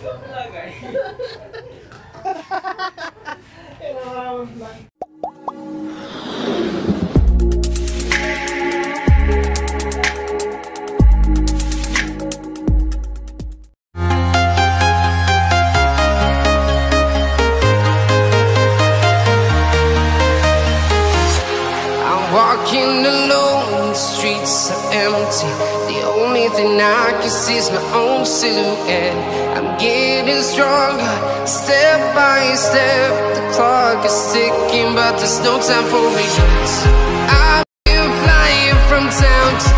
Walking alone, the streets are empty. The only thing I can see is my own silhouette. I'm getting stronger, step by step. The clock is ticking, but there's no time for regrets. I've been flying from town to